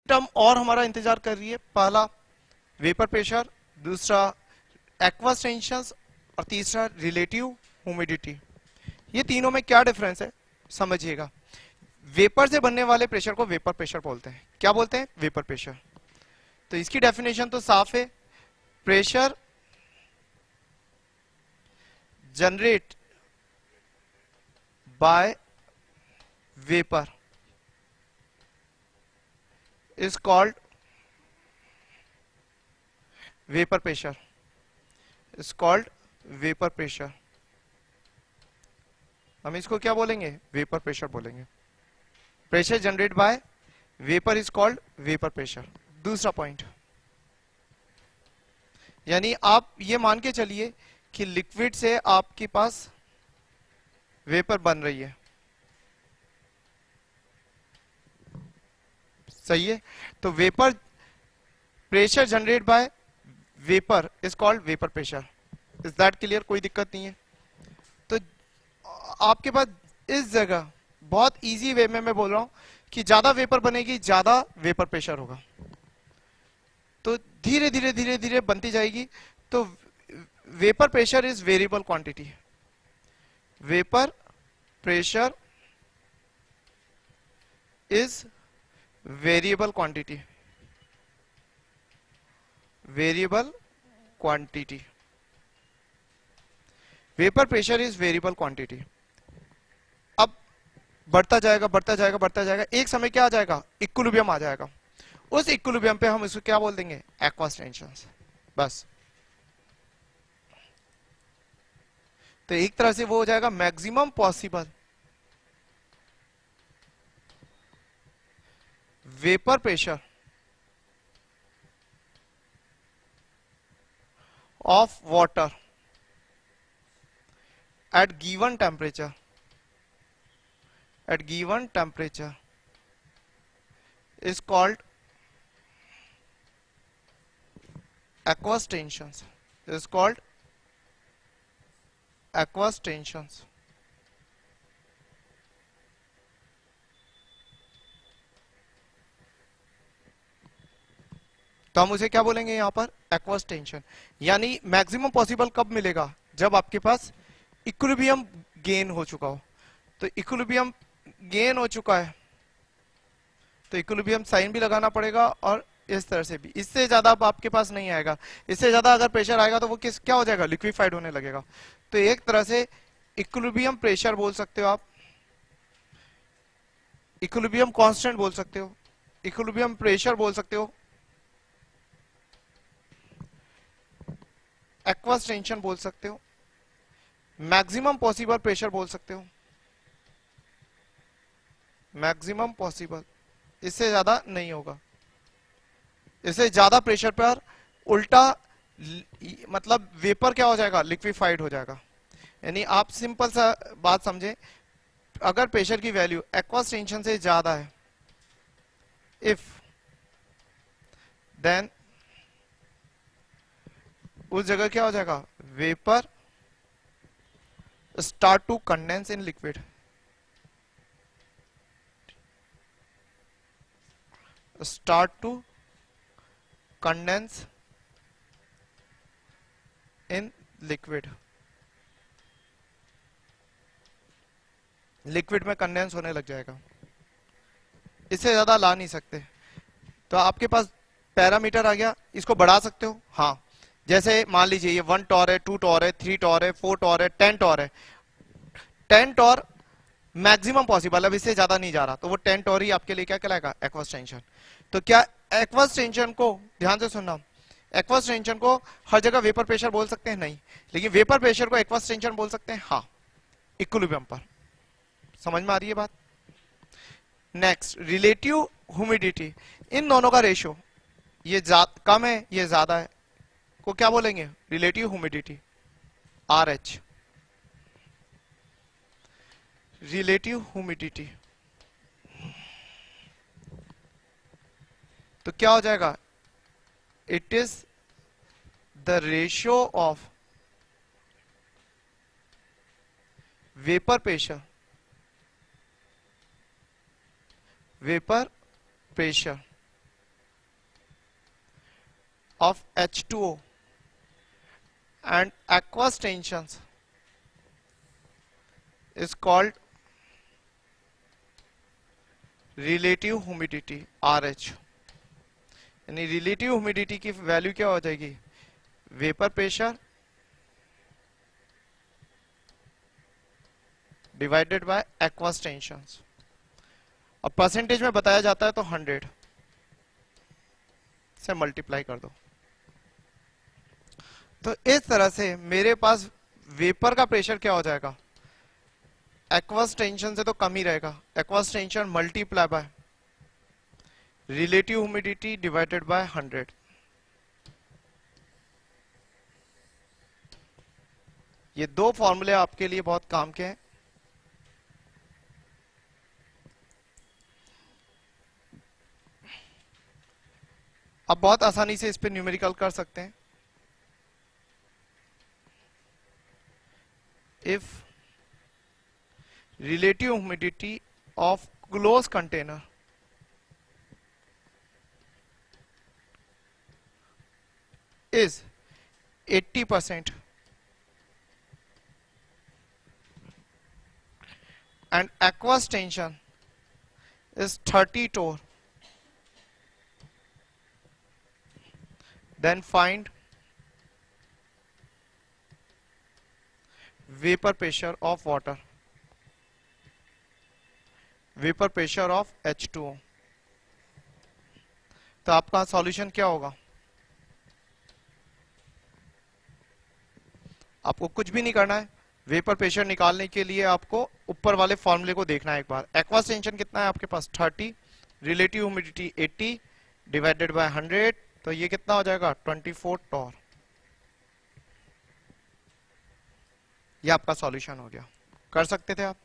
Term और हमारा इंतजार कर रही है। पहला वेपर प्रेशर, दूसरा एक्वस टेंशन और तीसरा रिलेटिव ह्यूमिडिटी। ये तीनों में क्या डिफरेंस है समझिएगा। वेपर से बनने वाले प्रेशर को वेपर प्रेशर बोलते हैं। क्या बोलते हैं? Vapour pressure. तो इसकी डेफिनेशन तो साफ है, pressure generate by vapour is called vapor pressure, is called vapor pressure। हम इसको क्या बोलेंगे? वेपर प्रेशर बोलेंगे। Pressure generate by vapour is called vapour pressure. दूसरा पॉइंट, यानी आप ये मान के चलिए कि लिक्विड से आपके पास वेपर बन रही है, सही है? तो vapour pressure generate by vapour is called vapour pressure. Is that clear? कोई दिक्कत नहीं है। तो आपके पास इस जगह बहुत इजी वे में मैं बोल रहा हूं कि ज्यादा वेपर बनेगी, ज्यादा वेपर प्रेशर होगा, तो धीरे धीरे धीरे धीरे बनती जाएगी। तो vapour pressure is variable quantity. Vapour pressure is variable quantity, variable quantity. Vapour pressure is variable quantity. अब बढ़ता जाएगा बढ़ता जाएगा बढ़ता जाएगा, एक समय क्या आ जाएगा? इक्विलिब्रियम आ जाएगा। उस इक्विलिब्रियम पे हम इसको क्या बोल देंगे? Aqueous tension. बस, तो एक तरह से वो हो जाएगा maximum possible vapour pressure of water at given temperature is called aqueous tensions, is called aqueous tensions। तो हम उसे क्या बोलेंगे यहां पर? Aqueous tension. यानी मैक्सिमम पॉसिबल कब मिलेगा? जब आपके पास इक्विलिब्रियम गेन हो चुका हो। तो इक्विलिब्रियम गेन हो चुका है तो इक्विलिब्रियम साइन भी लगाना पड़ेगा, और इस तरह से भी। इससे ज्यादा अब आपके पास नहीं आएगा। इससे ज्यादा अगर प्रेशर आएगा तो वो क्या हो जाएगा? लिक्विफाइड होने लगेगा। तो एक तरह से इक्विलिब्रियम प्रेशर बोल सकते हो आप, इक्विलिब्रियम कांस्टेंट बोल सकते हो, इक्विलिब्रियम प्रेशर बोल सकते हो, एक्वस टेंशन बोल सकते हो, मैक्सिमम पॉसिबल प्रेशर बोल सकते हो। मैक्सिमम पॉसिबल, इससे ज्यादा नहीं होगा। इससे ज्यादा प्रेशर पर उल्टा मतलब वेपर क्या हो जाएगा? लिक्विफाइड हो जाएगा। यानी आप सिंपल सा बात समझे, अगर प्रेशर की वैल्यू एक्वस टेंशन से ज्यादा है, इफ देन उस जगह क्या हो जाएगा? Vapour start to condense in liquid, start to condense in liquid, liquid में कंडेंस होने लग जाएगा। इससे ज्यादा ला नहीं सकते। तो आपके पास पैरामीटर आ गया, इसको बढ़ा सकते हो। हाँ, जैसे मान लीजिए ये 1 टॉर है, 2 टॉर है, 3 टॉर है, 4 टॉर है, 10 टॉर है। 10 टॉर मैक्सिमम पॉसिबल, अब इससे ज्यादा नहीं जा रहा, तो वो 10 टॉर ही आपके लिए क्या कहलाएगा? Aqueous tension. तो क्या एक्वस टेंशन को, ध्यान से सुनना, एक्वस टेंशन को हर जगह वेपर प्रेशर बोल सकते हैं? नहीं। लेकिन वेपर प्रेशर को एक्वस टेंशन बोल सकते हैं? हाँ, इक्विलिब्रियम पर। समझ में आ रही है बात? Next, relative humidity. इन दोनों का रेशियो, ये कम है, ये ज्यादा है, को क्या बोलेंगे? Relative humidity, RH। Relative humidity तो क्या हो जाएगा? It is the ratio of vapour pressure of H2O and aqueous tension is called relative humidity RH। यानी रिलेटिव ह्यूमिडिटी की वैल्यू क्या हो जाएगी, vapour pressure divided by aqueous tension, और परसेंटेज में बताया जाता है तो 100 से मल्टीप्लाई कर दो। तो इस तरह से मेरे पास वेपर का प्रेशर क्या हो जाएगा, एक्वस टेंशन से तो कम ही रहेगा, aqueous tension multiply by relative humidity divided by 100। ये दो फॉर्मूले आपके लिए बहुत काम के हैं। आप बहुत आसानी से इस पे न्यूमेरिकल कर सकते हैं। If relative humidity of closed container is 80% and aqueous tension is 30 torr, then find vapor pressure of water, vapour pressure of H2O। तो आपका सॉल्यूशन क्या होगा, आपको कुछ भी नहीं करना है। वेपर प्रेशर निकालने के लिए आपको ऊपर वाले फॉर्मूले को देखना है एक बार। एक्वस टेंशन कितना है आपके पास 30, रिलेटिव ह्यूमिडिटी 80 डिवाइडेड बाय 100, तो ये कितना हो जाएगा 24 टॉर। ये आपका सॉल्यूशन हो गया। कर सकते थे आप।